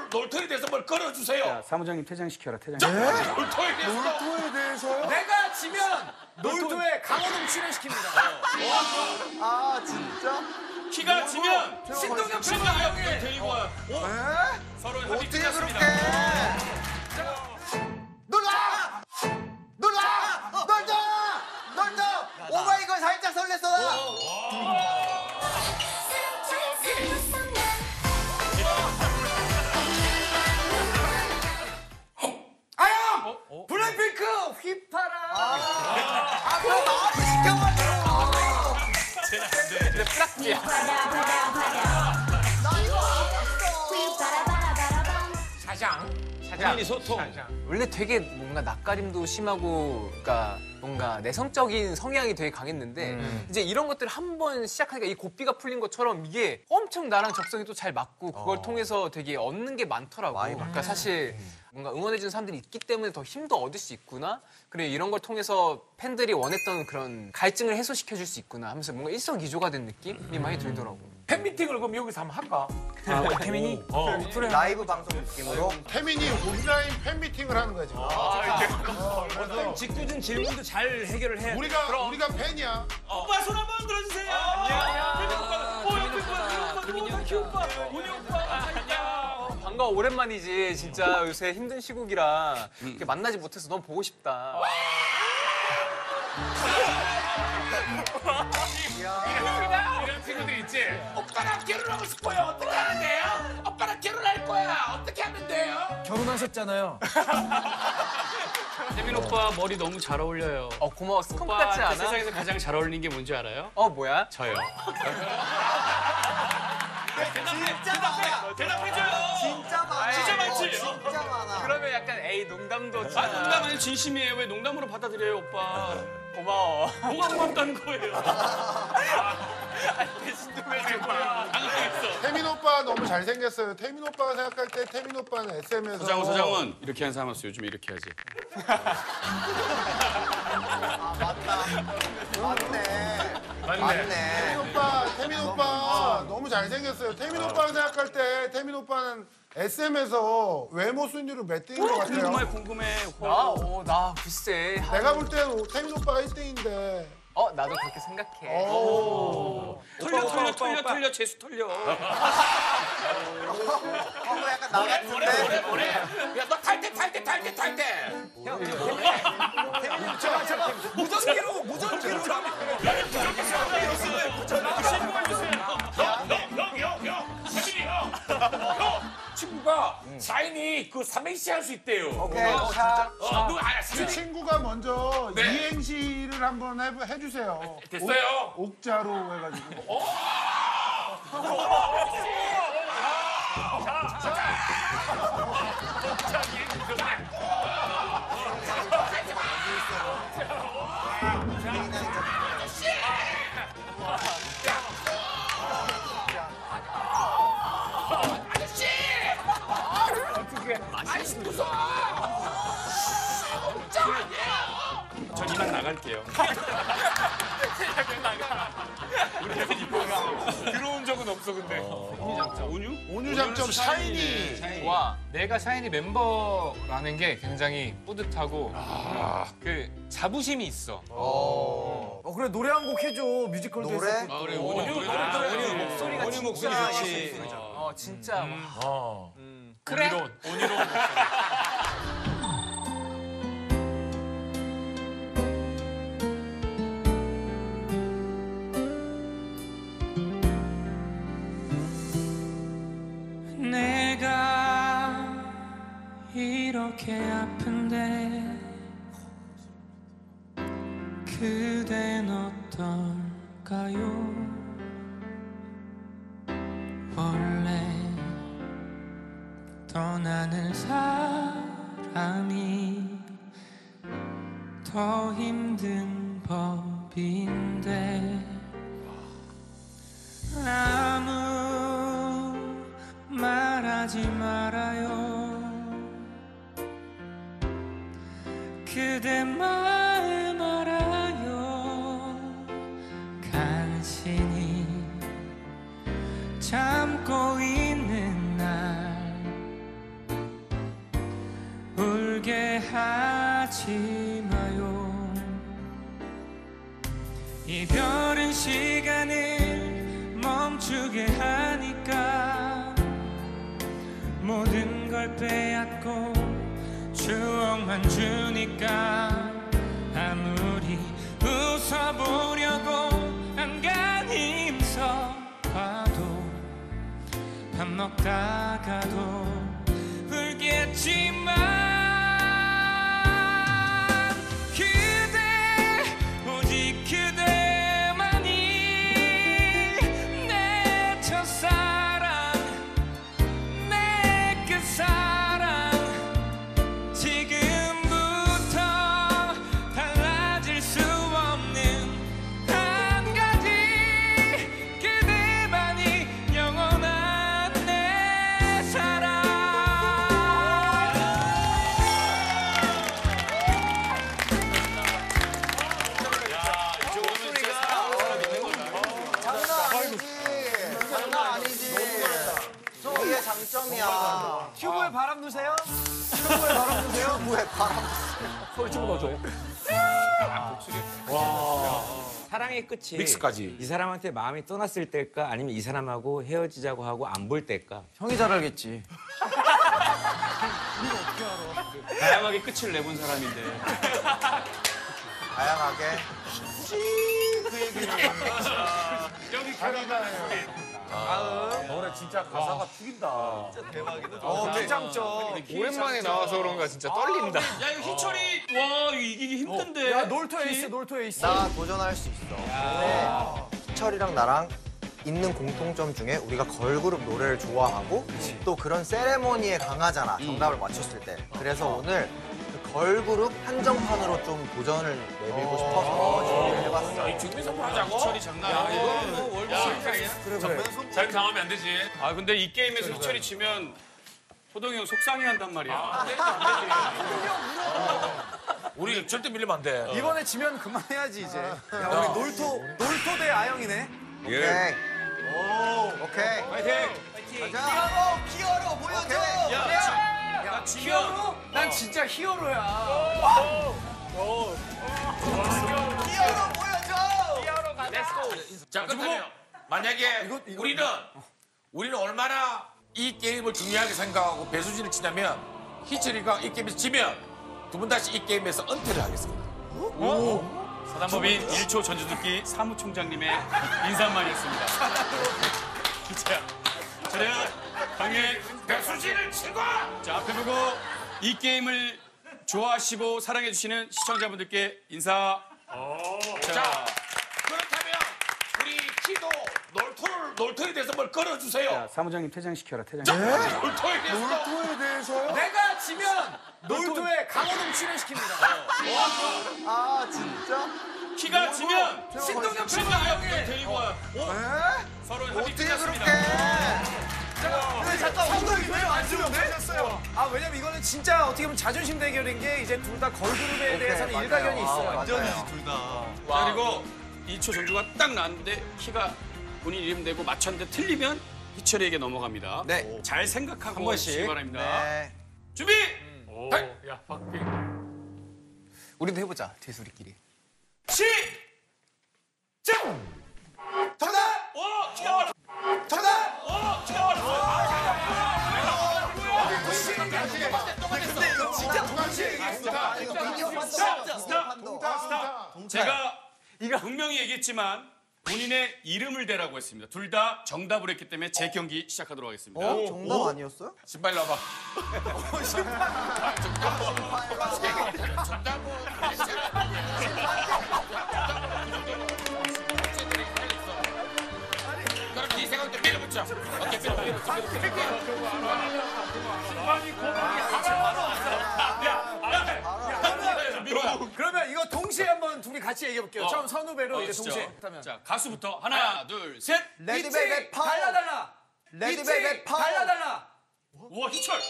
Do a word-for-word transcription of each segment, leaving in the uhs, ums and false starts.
놀토에 대해서 뭘 걸어주세요. 자, 사무장님 퇴장시켜라, 퇴장. 자, 놀토에 대해서. 놀토에 대해서요? 내가 지면 놀토에 강호동 출연시킵니다. 아 진짜? 키가 지면 신동엽 신동엽이 데리고 와. 에? 서로 합의 어떻게 끝났습니다. 그렇게? 놀라! 놀라! 놀자! 놀자! 오마 이거 살짝 설렜어 나. 아영! 블랙핑크 휘파람! 아 그럼 나한테 시켜가지고. 내 프락기야. 나 이거 안 했어. 사장. 국민이 소통. 원래 되게 뭔가 낯가림도 심하고, 그러니까 뭔가 내성적인 성향이 되게 강했는데 음. 이제 이런 것들을 한 번 시작하니까 이 고삐가 풀린 것처럼 이게 엄청 나랑 적성이 또 잘 맞고 그걸 어. 통해서 되게 얻는 게 많더라고. 그러니까 사실 뭔가 응원해주는 사람들이 있기 때문에 더 힘도 얻을 수 있구나. 그리고 이런 걸 통해서 팬들이 원했던 그런 갈증을 해소시켜줄 수 있구나 하면서 뭔가 일석이조가 된 느낌이 많이 들더라고. 팬미팅을 그럼 여기서 한번 할까? 아, 태민이? 라이브 방송 느낌으로. 태민이 온라인 팬미팅을 하는 거야 지금. 어떤 직구준 질문도 잘 해결을 해. 우리가 우리가 팬이야. 오빠 손 한번 들어주세요. 안녕. 태민 오빠. 오, 옆에 오빠, 태민 오빠, 키 오빠, 문희 오빠. 안녕. 반가워, 오랜만이지. 진짜 요새 힘든 시국이라 이렇게 만나지 못해서 너무 보고 싶다. 이런 친구들 있지? 오빠랑 결혼하고 싶어요. 어떻게 하면 돼요? 오빠랑 결혼할 거야. 어떻게 하면 돼요? 결혼하셨잖아요. 태민 오빠 머리 너무 잘 어울려요. 어, 고마워. 스컹크 같지 오빠한테 않아? 세상에서 가장 잘 어울리는 게 뭔지 알아요? 어, 뭐야? 저요. 진짜 많아. 대답해줘요. 진짜 많아. 진짜 많지? 진짜 많아. 그러면 약간 에이 농담도 아, 농담 아니 진심이에요. 왜 농담으로 받아들여요, 오빠? 고마워. 뭐가 고맙다는 거예요? 대신 좀 해줘. 당황했어. 태민 오빠 너무 잘생겼어요. 태민 오빠가 생각할 때 태민 오빠는 에스엠에서 서장훈, 서장훈. 이렇게 한 사람 없어. 요즘 이렇게 하지. 아 맞다. 맞네. 맞네. 태민 오빠, 태민 오빠 너무 잘생겼어요. 태민 오빠가 생각할 때 태민 오빠는 에스엠에서 외모 순위로 몇 등인 것 같아요? 궁금해, 궁금해. 나? 어, 나 글쎄. 내가 볼 때는 태민 오빠가 일 등인데. 어, 나도 그렇게 생각해. 오. 털려, 털려, 털려, 털려. 재수 털려. 어 약간 나 같은데. 뭐래? 야, 너 탈 때, 탈 때, 탈 때, 탈 때. 무전기로, 무전기로. 형, 형, 형. 수진이 형. 형, 친구가 사인이 그 삼행시 할 수 있대요. 오케이. 어, 자, 어, 누가 아, 그 사인. 친구가 먼저 네. 이행시를 한번 해, 해주세요. 됐어요. 옥, 옥자로 해가지고. 아저씨! 어떻게? 아저씨 무서워! 옥자 아니에요! 전 이만 나갈게요. 들어온 적은 없어, 근데. 온유? 온유 장점 샤이니. 와. 내가 샤이니 멤버라는 게 굉장히 뿌듯하고 그 자부심이 있어. 어, 그래, 노래 한 곡 해줘. 뮤지컬도 노래? 했었고. 아, 그래, 온유. 온유 목소리가 온유 목소리 진짜 좋지. 어, 진짜. 와. 그래. 온유로. 내가 이렇게 아픈데 그댄 어떨까요? 원래 떠나는 사람이 더 힘든 법인데 아무 말하지 말아요. 그대 마음 알아요. 간신히 참고 있는 날 후회하지 마요. 이별은 시간을 멈추게 하니까 모든 걸 빼앗고 추억만 주니까 아무리 웃어보려고 안간힘써 봐도 밥 먹다가도 울겠지만 그대 오직 그대만이 내 첫사랑 내 끝사랑 지금부터 달라질 수 없는 한 가지 그대만이 영원한 내 사랑. 장난 아니지. 이게 장점이야. 큐브에 바람 넣으세요? 큐브에 바람 넣으세요? 큐브에 바람. 사랑의 끝이 믹스까지. 이 사람한테 마음이 떠났을 때일까 아니면 이 사람하고 헤어지자고 하고 안 볼 때일까? 형이 잘 알겠지. 다양하게 끝을 내본 사람인데. 다양하게. 노래 진짜 가사가 죽인다. 어, 대장점. 오랜만에 나와서 그런가 진짜 떨린다. 야 이거 희철이 와 이거 이기기 힘든데. 야, 놀토에 있어, 놀토에 있어. 나 도전할 수 있어. 근데 희철이랑 나랑 있는 공통점 중에 우리가 걸그룹 노래를 좋아하고 또 그런 세레모니에 강하잖아. 정답을 맞췄을 때. 그래서 오늘 그 걸그룹 한정판으로 좀 도전을 내밀고 싶어서 준비를 해봤어. 준비 선물하자고. 희철이 장난 아니야. 이거 뭐 월급 아니야? 그래, 그래. 자기 당하면 안 되지. 아 근데 이 게임에서 희철이 치면 호동이 형 속상해한단 말이야. 우리 절대 밀리면 안 돼. 이번에 지면 그만해야지, 이제. 야, 우리 놀토, 놀토 대 아영이네. 오케이. 오, 오케이. 파이팅. 가자. 히어로, 히어로 보여줘. 야, 야, 히어로? 난 진짜 히어로야. 히어로 보여줘. 자, 그렇다면 만약에 우리는 우리는 얼마나 이 게임을 중요하게 생각하고 배수진을 치냐면 희철이가 이 게임에서 지면 두 분 다시 이 게임에서 은퇴를 하겠습니다. 사단법인 일 초 전주듣기 사무총장님의 인사말이었습니다. 자, 저는 강의 배수진을 치고 자, 앞에 보고 이 게임을 좋아하시고 사랑해주시는 시청자분들께 인사. 자, 그렇다면 우리 키도 놀토를 놀토에 대해서 뭘 걸어주세요. 자, 사무장님 퇴장시켜라, 퇴장. 놀토에 대해서 놀토에 대해서요? 내가 지면 놀토에 강호동 출연시킵니다. 아, 진짜? 키가 지면 신동엽 신동엽 데리고 와요. 에? 서로 합의 어떻게 끝났습니다. 그렇게? 근데 잠깐 엉덩이 왜안 주는데? 아, 왜냐면 이거는 진짜 어떻게 보면 자존심 대결인 게 이제 둘 다 걸그룹에 대해서는 맞아요. 일가견이 있어요. 아, 완전히지, 둘 다. 자, 그리고 이 초 정도가 딱 나왔는데 키가 본인 이름 대고 맞췄는데 틀리면 희철이에게 넘어갑니다. 네. 잘 생각하고 한 번씩. 하시기 바랍니다. 네. 준비! 오, 야, 박빙. 우리도 해보자 뒤수리끼리. 시작! 정답! 오! 키가 맞 정답! 오! 키가 맞 근데 이거 진짜 동시에 이거 비디오 판독. 동타, 동타. 제가 분명히 얘기했지만 본인의 이름을 대라고 했습니다. 둘 다 정답을 했기 때문에 재경기 시작하도록 하겠습니다. 어? 정답 아니었어요? 신발 넣어봐. 그럼 네 생각대 밀어붙여. 어깨 밀어, 밀어, 그러면 이거 동시에 한번 둘이 같이 얘기해 볼게요. 처음 선후배로 이제 동시에. 하면. 자, 가수부터 하나, 둘, 셋. 레드벨벳 파워. 달라 달라. 레드벨벳 파워. 달라 달라. 우와, 희철.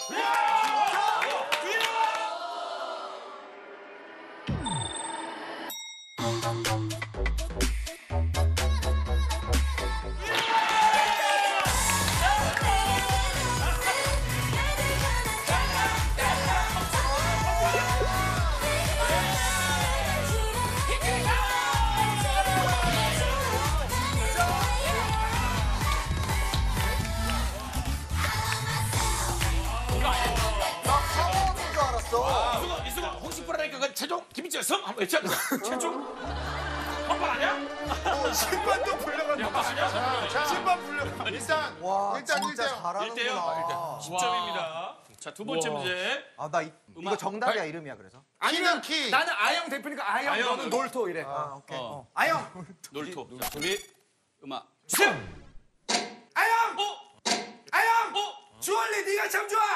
성공인 줄 알았어. 이수가 이수가 혹시 불안하니까 그 최종 김희철 성 한번 외쳐. 최종. 한번 아니야? 심판도 불려간다. 한번 아니야? 자, 심판 불려가. 일단 와, 일단 진짜 일대요. 잘하는구나. 십 점입니다. 자, 두 번째 문제. 아, 나 이, 이거 정답이야, 이름이야, 그래서. 키는 키. 나는 아영 대표니까 아영, 아영. 너는 놀토 이래. 아, 오케이. 어. 아영, 놀토. 자, 준비. 음악 주세요. 아영, 어? 아영. 어? 주얼리 네가 참 좋아.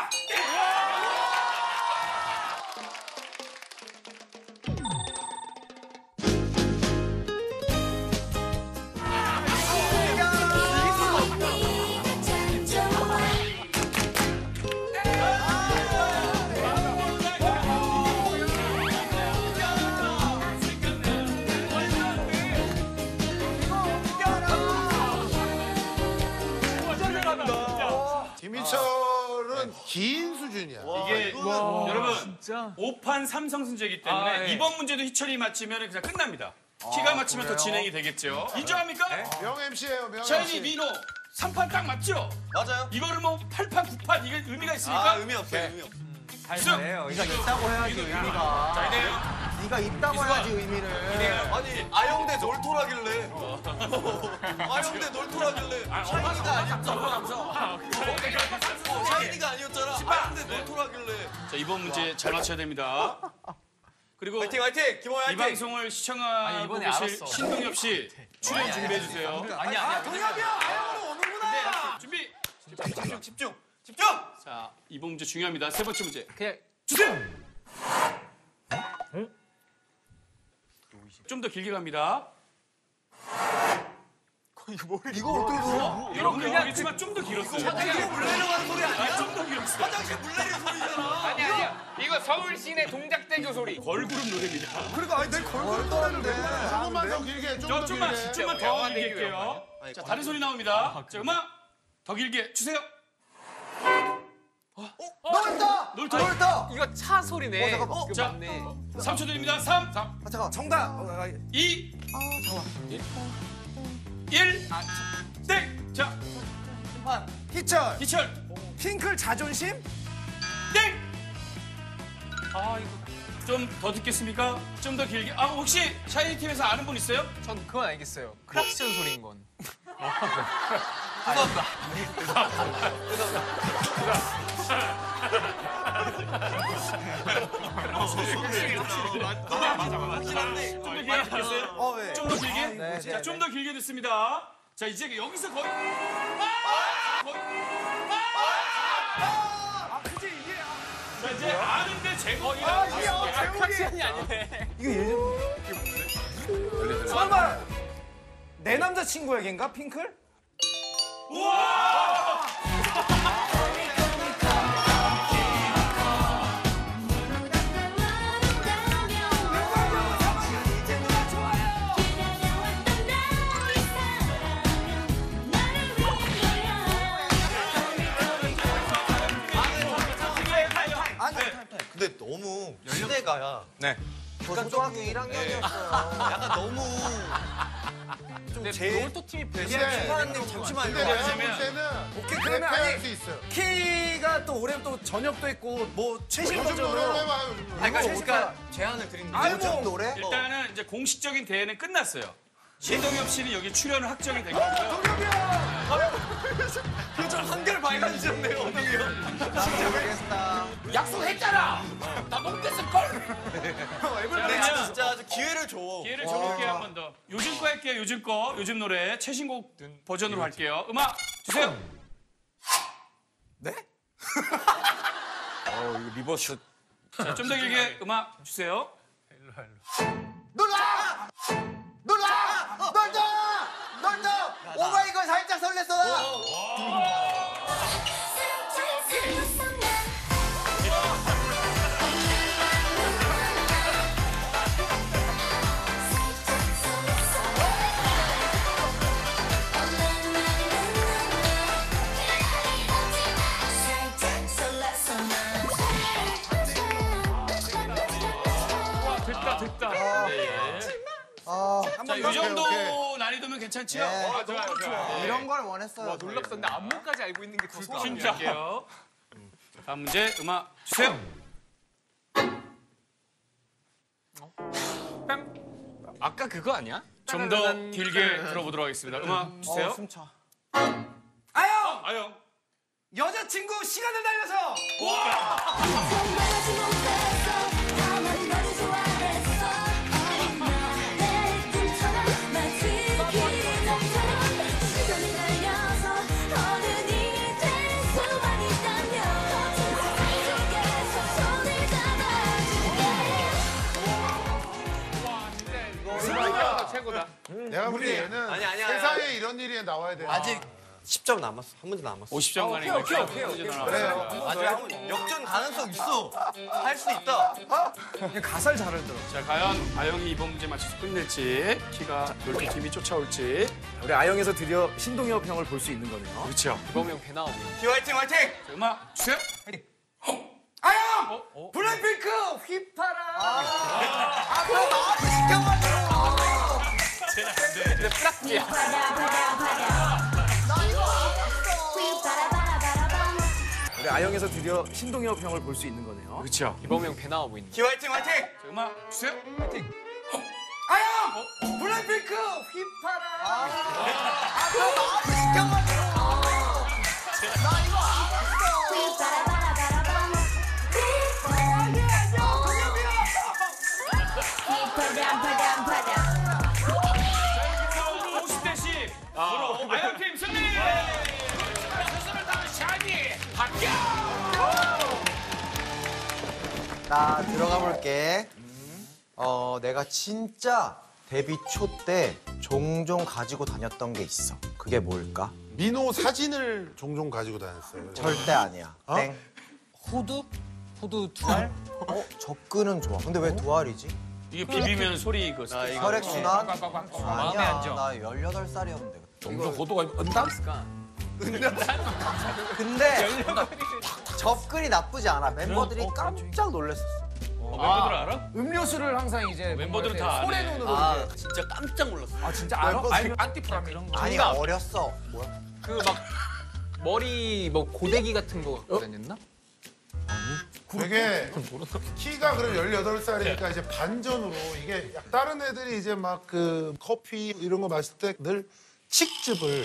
김희철은 긴 수준이야. 이게 여러분 오 판 삼 성승제이기 때문에 아, 예. 이번 문제도 희철이 맞히면 그냥 끝납니다. 키가 맞히면 더 진행이 되겠죠. 인정합니까? 명 엠씨예요, 명 샤이니 엠씨. 민호 삼 판 딱 맞죠? 맞아요. 이거를 뭐 팔 판 구 판 이게 의미가 있습니까? 아, 의미 없어요. 의미 없어요. 쑥! 네가 있다고 해야지, 의미가. 자, 이래요. 네가 있다고 해야지, 의미를. 아니, 아영대 놀토라길래. 아영대 놀토라길래. 샤이니가 아니었잖아. 샤이니가 아니었잖아. 아영대 놀토라길래. 자, 이번 문제 잘 맞춰야 됩니다. 그리고 화이팅, 화이팅! 김호야 이 화이팅! 방송을 시청하고 이번에 계실 알았어. 신동엽 씨 출연 준비해 주세요. 아니 아니. 동엽이야, 아영으로 오는구나. 준비. 집중, 집중, 집중! 자, 이번 문제 중요합니다. 세 번째 문제. 그냥 주세요. 좀 더 길게 갑니다. 이거 어떻게 들어? 여러분 모르겠지만 좀 더 길었어요. 화장실 물 내려가는 소리 아니야? 아, 좀 더 길었어요. 화장실 물 내리는 소리잖아. 아니 아니야. 이거 서울 시내 동작대교 소리. 걸그룹 노래입니다. 그러니까, 아니, 내 걸걸 떠는데. 조금만 더 길게, 저 좀더 좀만 길게. 좀만 더 길게 할게요. 자, 다른 소리 나옵니다. 자, 음악 더 길게 주세요. 놀다! 놀토. 놀다! 이거 차 소리네. 어, 잠깐만. 이거 자. 맞네. 삼 초 드립니다. 삼, 아, 잠깐. 정답. 어, 아, 이, 아, 잠깐만. 일. 땡. 자, 희철, 희철. 핑클 자존심. 땡. 아, 이거 좀 더 듣겠습니까? 좀 더 길게. 아, 혹시 샤이니 팀에서 아는 분 있어요? 전 그건 알겠어요. 크락션 소리인 건. 확실한데 좀 더 길게 듣겠어요? 어, 왜? 좀 더 길게? 네, 자, 네, 좀 더 길게 듣습니다. 자, 이제 여기서 거의. 거의. 아, 그지 이게. 자, 이제 아는데 제목이. 아, 이게 어, 아, 제목이. 크락션이 아니네. 이거 예전. 설마 내 남자친구에겐가 핑클? 우와! 근데 너무 시대가야. 네. 저 초등학교 일 학년이었어요. 약간 너무. 근데 제일- 놀토 팀이 근데- 배신하는 시사님 잠시만요. 근데 내가 볼 맞으면- 때는 오케이, 그러면 대표할 아니- 수 있어요. 키가 또 올해 또 전역도 있고 뭐 최신 요즘 노래로 버전으로. 해봐요, 요즘 노래. 그러니까, 최신 그러니까 제안을 드린 거예요. 요즘 노래? 일단은 이제 공식적인 대회는 끝났어요. 신동엽 씨는 여기 출연을 확정이 된 거고요. 표정 한결 밝아지셨네요, 엉덩이 형. 모르겠다. 약속했잖아. 나 못됐을걸? 근데 진짜 아주 기회를 줘. 기회를 줘볼게요, 한 번 더. 요즘 거 할게요, 요즘 거. 요즘 노래 최신곡 버전으로 할게요. 음악 주세요. 네? 어, 이거 리버스. 자, 좀 더 길게 음악 주세요. 놀라! 놀라! 놀다! 놀다! 오마이걸 살짝 설렜어. 됐다, 됐다. 아, 자, 이 정도 난이도면 괜찮지요? 네. 아, 좋아요, 좋아요. 이런 걸 원했어요. 놀랍던데 안무까지 알고 있는 게 더 소름. 진짜. 할게요. 다음 문제 음악 주세요. 아까 그거 아니야? 좀 더 길게 들어보도록 하겠습니다. 음악 주세요. 어, 숨차. 아영! 아영. 여자친구 시간을 달려서! 최고다. 내가 볼 때 얘는 아니, 아니, 아니. 세상에 이런 일이 나와야 돼. 아직 십 점 남았어. 한 문제 남았어. 오십 점만에 오케이, 오케이, 오케이, 그래요. 아직 한 문제. 역전 가능성 있어. 할 수 있다. 가사를 잘 들어. 자, 과연 아영이 이번 문제 맞춰서 끝낼지, 키가 열두 팀이 쫓아올지. 우리 아영에서 드디어 신동엽 형을 볼 수 있는 거네요. 그렇죠. 이범이 형 배 나오고. 키 화이팅 화이팅. 자, 음악 주세요. 아영! 블랙핑크 휘파람! 아, 그럼 나한테 시켜가지고. 근데 프락지야. 우리 아영에서 드디어 신동엽 형을 볼 수 있는 거네요. 그렇죠. 이범이 형 배 나오고 있는. 키 화이팅 화이팅. 자, 음악 주세요. 아영! 블랙핑크 휘파람! 아, 그럼 나한테 시켜가지고. 나 이거 안 오십 대 십. 으로 아영 팀 승리. 스스로 다운 샤니 합격. 나 들어가 볼게. 어, 내가 진짜 데뷔 초 때 종종 가지고 다녔던 게 있어. 그게 뭘까? 민호 사진을 종종 가지고 다녔어요. 절대 아니야. 어? 땡. 후드? 후드 두 알? 어? 접근은 좋아. 근데 왜 두 알이지? 이게 비비면 소리 그. 나 이거 혈액순환? 마음에 아니야. 안 져. 나 열여덟 살이었는데. 종종 호도가 은담? 근데 접근이 나쁘지 않아. 멤버들이 깜짝 놀랐었어. 멤버들 알아? 음료수를 항상 이제 멤버들은 다 아네. 소래 눈으로 아 이렇게. 진짜 깜짝 놀랐어. 아 진짜 알아? 아니 안티프라미 이런 거. 아니 어렸어. 그 막 머리 뭐 고데기 같은 거 갖고 다녔나? 되게 키가 그럼 열여덟 살이니까 이제 반전으로 이게 약- 다른 애들이 이제 막 그 커피 이런 거 마실 때 늘 칡즙을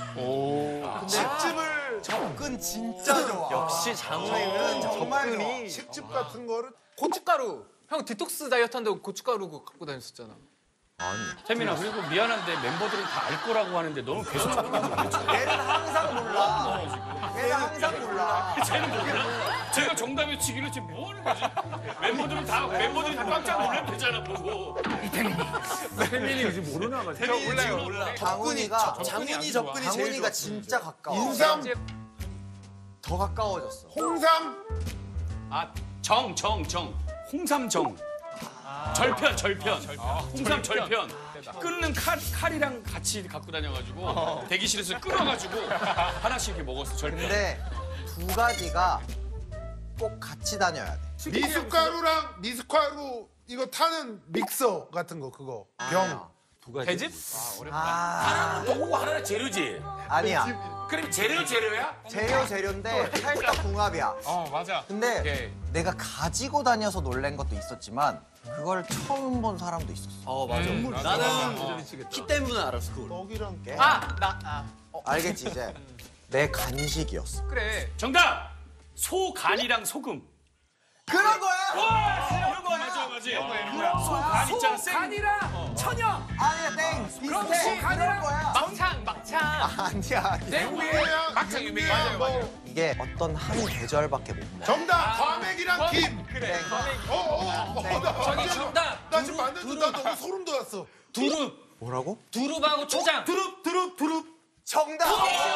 칡즙을 접근 진짜 좋아. 역시 장우는 정말 좋아. 칡즙 같은 거를 고춧가루. 형 디톡스 다이어트 한다고 고춧가루 그거 갖고 다녔었잖아. 아니. 태민아, 그리고 미안한데 멤버들은 다 알 거라고 하는데 너는 계속 자꾸 모르겠어. 얘는 항상 몰라. 얘는 항상 몰라. 쟤는 몰라? 제가 정답 외치기로 지금 뭐 하는 거지? 멤버들은 다 멤버들이 다 깜짝 놀랄 때잖아 보고. 태민이 요즘 모르나 봐. 태민이 몰라요. 몰라. 장훈이가 장훈이 접근이 제일 장훈이가 좋았어. 진짜 가까워. 인삼, 더 가까워졌어. 홍삼, 아, 정, 정, 정. 홍삼 정. 절편, 절편. 홍삼 절편. 끊는 칼, 칼이랑 같이 갖고 다녀가지고 대기실에서 끊어가지고 하나씩 이렇게 먹었어, 절편. 근데 두 가지가 꼭 같이 다녀야 돼. 미숫가루랑 미숫가루 이거 타는 믹서 같은 거 그거 병. 배즙? 아, 도구가 하나는 재료지. 아니야. 그럼 재료 재료야? 재료 재료인데 살짝 궁합이야. 어 맞아. 근데 오케이. 내가 가지고 다녀서 놀란 것도 있었지만 그걸 처음 본 사람도 있었어. 어 맞아. 나는 키 때문에 알았어 그걸. 떡이랑 깨. 아, 나, 아. 알겠지 이제? 내 간식이었어. 그래. 정답! 소간이랑 소금. 그런 거야? 와, 이런 거 맞아, 맞아. 소간 있잖아, 생. 간이랑 천연! 아니야 땡. 그럼 비슷해. 소간이랑 그런 거야. 막창, 막창. 아니야 아니야. 내국이야, 막창 유명해. 육류야, 뭐 이게 어떤 한 계절밖에 못 먹어. 정답 과메기랑 김. 그래. 어, 어, 어, 나 저기 완전- 정답. 나 지금 만든 나 너무 소름 돋았어. 두릅. 뭐라고? 두릅하고 초장. 두릅, 두릅, 두릅. 정답.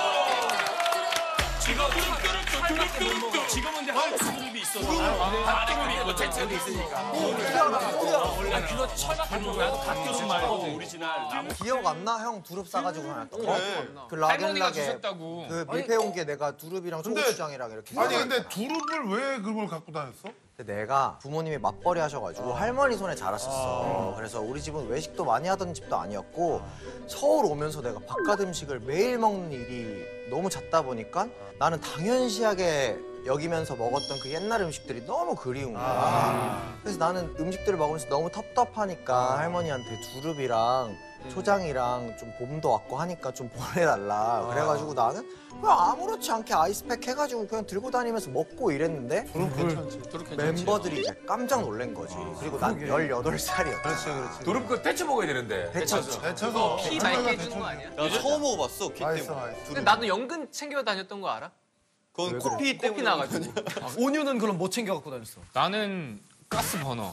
지금 뚜릅, 뚜릅, 뚜릅, 뚜릅, 뚜릅. 지금은 이제 한국 두릅이 있어서. 닭두릅이 있고, 제철이 있으니까. 그거 철학하는 거야. 닭두릅 말고 오리지널. 나무. 기억 안 나? 형 두릅 싸가지고 다녔던 거. 그 할머니가 락앤락에 주셨다고. 그 밀폐 온기에 내가 두릅이랑 근데- 초고추장이랑 이렇게. 아니 근데 두릅을 왜 그걸 갖고 다녔어? 근데 내가 부모님이 맞벌이 하셔가지고 할머니 손에 자랐었어. 그래서 우리 집은 외식도 많이 하던 집도 아니었고 서울 오면서 내가 바깥 음식을 매일 먹는 일이 너무 잦다 보니까 나는 당연시하게 여기면서 먹었던 그 옛날 음식들이 너무 그리운 거야. 그래서 나는 음식들을 먹으면서 너무 텁텁하니까 할머니한테 두릅이랑 초장이랑 좀 봄도 왔고 하니까 좀 보내달라. 그래가지고 나는 그냥 아무렇지 않게 아이스팩 해가지고 그냥 들고 다니면서 먹고 이랬는데 멤버들이 이제 깜짝 놀란 거지. 그리고 난 열여덟 살이었지. 그렇지, 그렇지. 두릅 그 데쳐 먹어야 되는데. 데쳤죠. 데쳐서. 피 맑게 해주는 거 아니야? 나 처음 먹어봤어 키 맛있어, 때문에. 맛있어. 근데 나도 연근 챙겨 다녔던 거 알아? 그건 코피 때문에. 코피 나가지고. 온유는 그럼 뭐 챙겨 갖고 다녔어? 나는 가스 버너.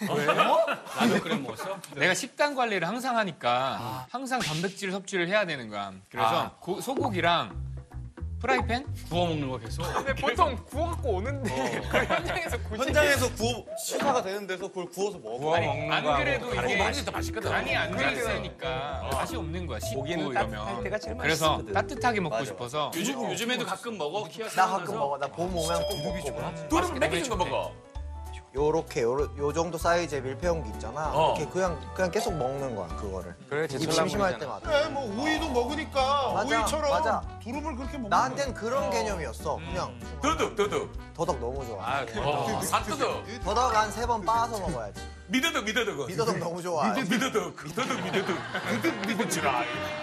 라면 끓여 먹었어? 내가 식단 관리를 항상 하니까 항상 단백질 섭취를 해야 되는 거야. 그래서 고- 소고기랑 프라이팬? 구워 먹는 거 계속. 근데 보통 구워갖고 오는데 그 현장에서 굳이 현장에서 구워 시사가 되는 데서 그걸 구워서 먹어. 구워 아니, 먹는 안 거하고 그래도 다르게 이게 먹는 게 더 맛있거든. 간이 안 돼 있으니까 맛이 없는 거야. 씹고 고기는 따뜻할 이러면. 때가 제일 그래서 맛있거든. 따뜻하게 먹고 맞아, 싶어서 요즘 요즘에도 가끔 먹어 키아 나 가끔 먹어. 나 봄 오면 꼭 먹고. 두릅 몇 개 정도 먹어? 요렇게 요, 요 정도 사이즈의 밀폐용기 있잖아. 어. 이렇게 그냥 그냥 계속 먹는 거야 그거를. 그래, 입 제철나무 심심할 그러잖아. 때마다. 그래, 뭐 우유도 먹으니까 맞아, 우유처럼 맞아. 두릅을 그렇게 먹는 나한텐 그런 개념이었어. 그냥 더덕, 더덕. 더덕 너무 좋아. 어, 산더덕. 더덕 한 세 번 빻아서 먹어야지. 미더덕, 미더덕. 미더덕 너무 좋아. 미더덕. 더덕, 미더덕. 더덕, 미더덕.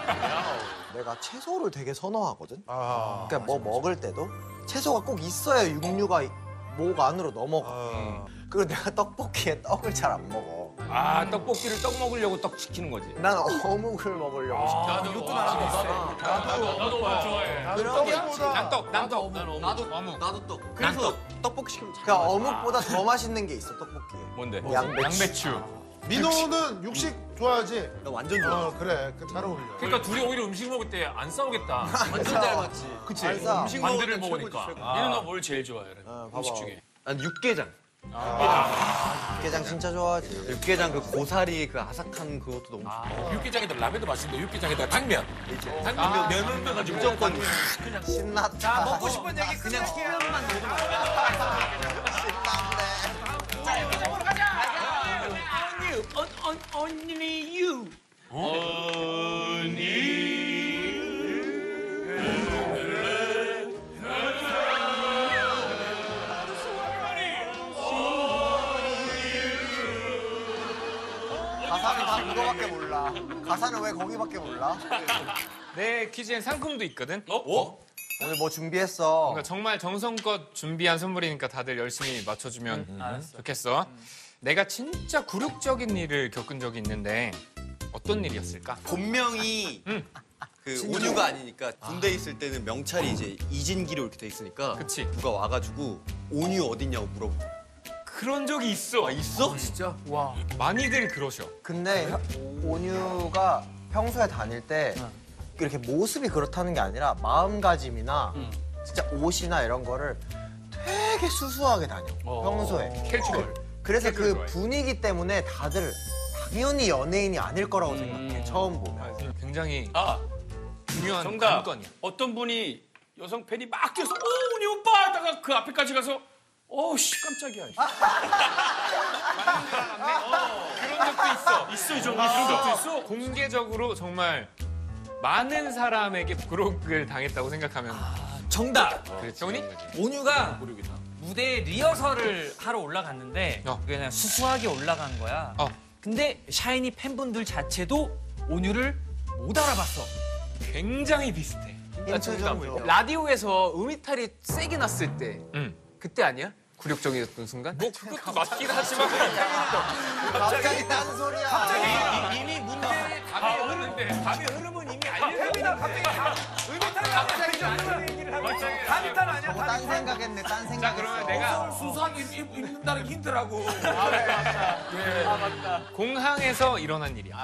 내가 채소를 되게 선호하거든. 아, 그러니까 뭐 먹을 때도 채소가 꼭 있어야 육류가 목 안으로 넘어가. 아. 그리고 내가 떡볶이에 떡을 잘 안 먹어. 아, 떡볶이를 떡 먹으려고 떡 시키는 거지. 난 어묵을 먹으려고 싶어. 나도 이것도 나랑 비슷해. 나도 나도 좋아해. 떡보다 난떡, 난떡. 나도 어묵. 나도 떡. 그래서 떡볶이 시키면 잘 그러니까 맞아. 어묵보다 더 맛있는 게 있어 떡볶이에. 뭔데? 양배추. 양배추. 민호는 육식 좋아하지? 나 완전 좋아. 어, 그래. 그 잘 어울려. 그러니까 둘이 오히려 음식 먹을 때 안 싸우겠다. 완전 잘 맞지. 그치. 알싸. 음식 반대를 먹을 때 먹으니까. 최고지, 최고. 얘는 너 뭘 제일 좋아해? 어, 음식 봐봐. 중에. 난 육개장. 육개장 진짜 좋아하지. 육개장 그 고사리 그 아삭한 그것도 너무 좋아. 육개장에다 라면도 맛있는데 육개장에다 당면. 당면 면을 넣어가지고 무조건 신났다. 자, 먹고 싶은 얘기 그냥 소면만 넣어도 가사는 다 그거밖에 몰라. 가사는 왜 거기밖에 몰라? 내 퀴즈엔 상품도 있거든. 어? 오늘 뭐 준비했어? 그러니까 정말 정성껏 준비한 선물이니까 다들 열심히 맞춰주면 좋겠어. 내가 진짜 굴욕적인 일을 겪은 적이 있는데 어떤 일이었을까? 본명이 응. 그 온유가 아니니까 군대 에 있을 때는 명찰이 이제 이진기로 이렇게 돼 있으니까 그치. 누가 와가지고 온유 어딨냐고 물어보. 그런 적이 있어. 아 있어? 진짜? 와. 많이들 그러셔. 근데 혀- 온유가 평소에 다닐 때 이렇게 모습이 그렇다는 게 아니라 마음가짐이나 진짜 옷이나 이런 거를 되게 수수하게 다녀. 평소에. 캐주얼. 그래서 캐주얼 그 좋아해. 분위기 때문에 다들 당연히 연예인이 아닐 거라고 생각해. 처음 보면. 굉장히 아 중요한 정답. 관건이야. 어떤 분이 여성 팬이 막 뛰어서 오 우리 오빠 하다가 그 앞에까지 가서 어우씨 깜짝이야. 그런 적도 있어. 있어 이 정도 그런 적도 있어. 공개적으로 정말 많은 사람에게 부록을 당했다고 생각하면 정답. 그렇지. 정훈이? 온유가 무대에 리허설을 하러 올라갔는데 어. 그냥 수수하게 올라간 거야. 어. 근데 샤이니 팬분들 자체도 온유를 못 알아봤어. 굉장히 비슷해. 힌트 좀 줘. 라디오에서 음이탈이 세게 났을 때 응. 그때 아니야? 굴욕적이었던 순간? 뭐 그것도 맞긴 하지만 갑자기 딴 소리야. 이미 문제의 답이 흐르는데 답이 흐름은 이미 알려져. 혜민아 갑자기 다 의미탈 갑자기 좀 얘기를 하고 단탄 아니야? 뭐 딴 생각했네. 딴 생각했어. 자 그러면 내가 수수하게 입- 입는다는 게 힌트라고. 공항에서 일어난 일이야.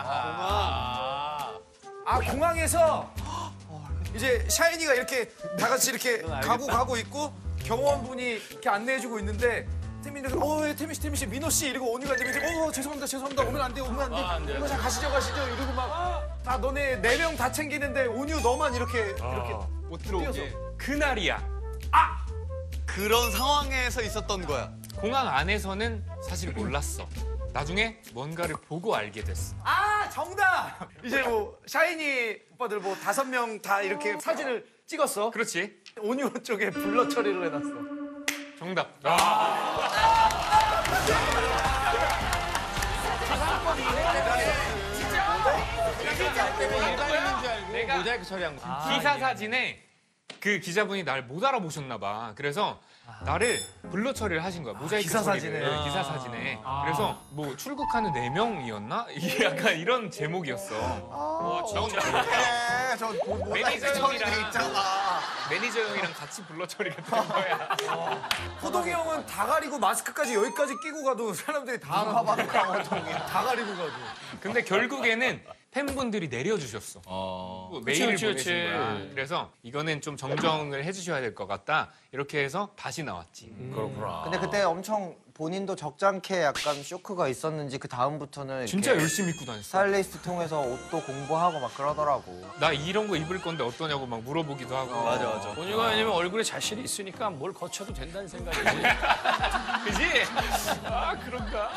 아 공항에서 이제 샤이니가 이렇게 다 같이 이렇게 가고 가고 있고 경호원분이 이렇게 안내해주고 있는데 태민이가 어 예, 태민 씨 태민 씨 민호 씨 이러고 온유가 이제 어 죄송합니다 죄송합니다 오면 안 돼요 오면 안 돼. 이거 자 가시죠 가시죠 이러고 막 다 너네 네 명 다 챙기는데 온유 너만 이렇게 이렇게 못 들어오게. 뛰어서. 그날이야. 그런 상황에서 있었던 거야. 공항 안에서는 사실 몰랐어. 나중에 뭔가를 보고 알게 됐어. 아 정답 이제 뭐 샤이니 오빠들 뭐 다섯 명 다 이렇게 사진을 찍었어 그렇지. 온유 쪽에 블러 처리를 해놨어 정답. 내가 모자이크 처리한 거. 기사 사진에 그 기자분이 날 못 알아보셨나 봐. 그래서 나를 블러 처리를 하신 거야. 모자이크 기사 처리를. 사진에. 네, 기사 사진에. 그래서 뭐 출국하는 네 명이었나? 이게 약간 이런 제목이었어. 와, 진짜. 네, 저 매니저 모자이크 처리돼 형이랑 있잖아. 매니저 형이랑 같이 블러 처리가 된 거야. 호동이 형은 다 가리고 마스크까지 여기까지 끼고 가도 사람들이 다 누가 봐도 강호동이. 다 가리고 가도. 근데 결국에는 팬분들이 내려주셨어. 뭐 그치, 메일을 그치, 보내신 그치. 거야. 그래서 이거는 좀 정정을 해주셔야 될 것 같다. 이렇게 해서 다시 나왔지. 그렇구나. 근데 그때 엄청 본인도 적잖게 약간 쇼크가 있었는지 그 다음부터는 진짜 이렇게 열심히 입고 다녔어. 스타일리스트 통해서 옷도 공부하고 막 그러더라고. 나 이런 거 입을 건데 어떠냐고 막 물어보기도 하고. 맞아 맞아. 본유가 왜냐면 얼굴에 자신이 있으니까 뭘 거쳐도 된다는 생각이지. 그지? 아 그런가?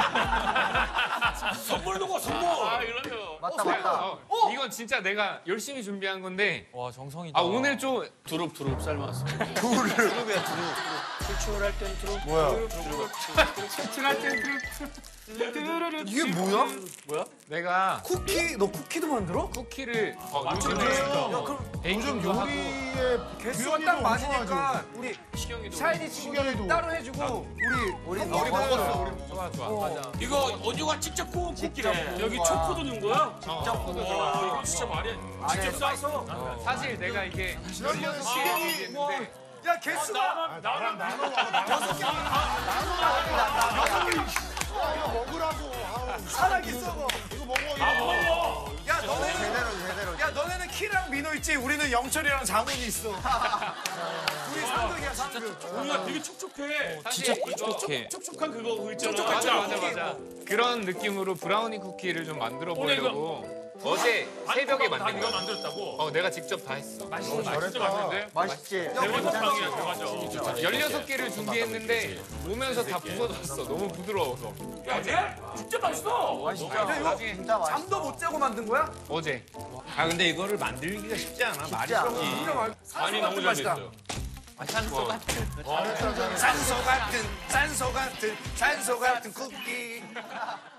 선물 누고 선물. 아, 그럼요. 맞다 맞다. 어, 이건 진짜 내가 열심히 준비한 건데. 와 정성이다. 아 오늘 좀 두릅 두릅 삶았어. 두릅이야 두릅. 출출할 땐 두릅. 뭐야? 이게 뭐야? 내가 쿠키? 너 쿠키도 만들어? 쿠키를 어, 요즘에 요즘 요리에 개수가 규현이도 딱 엄청 맞으니까 하죠. 우리 시경이도 샤이니 친구들 시경이도. 따로 해주고 우리 우리 우리 먹었어. 좋아 좋아. 맞아. 이거 원주가 직접 구운 쿠키래. 여기 초코도 넣은 거야? 직접 코드 와, 들어가. 이거 진짜 말이 안 돼. 직접 싸서. 사실 내가 이게 지난번에 시경이 했는데 야 개수가 나랑 나눠 먹어. 나눠 먹어. 나눠 먹어. 이거 먹으라고. 아우, 살아있어. 이거 먹어. 이거 먹어. 야 너네는 제대로 제대로. 야 너네는 키랑 민호 있지. 우리는 영철이랑 장훈이 있어. 우리 상극이야 상극. 본유가 되게 촉촉해. 진짜 촉촉해. 촉촉한 그거 그거 있잖아. 맞아 맞아 맞아. 그런 느낌으로 브라우니 쿠키를 좀 만들어 보려고 어제 새벽에 만든 이거 거야. 만들었다고? 어 내가 직접 다 했어. 맛있어. 진짜 맛있는데? 맛있지. 대박상이야, 대박이야. 열여섯 개를 준비했는데 오면서 다 부서졌어. 너무 부드러워서. 야, 얘 진짜 맛있어. 맛있죠. 나중에 진짜 맛있어. 잠도 못 자고 만든 거야? 어제 아 근데 이거를 만들기가 쉽지 않아. 말이 진짜. 진짜 맛. 아니, 너무 잘 됐어요. 산소 같은 산소 같은 산소 같은 산소 같은 쿠키.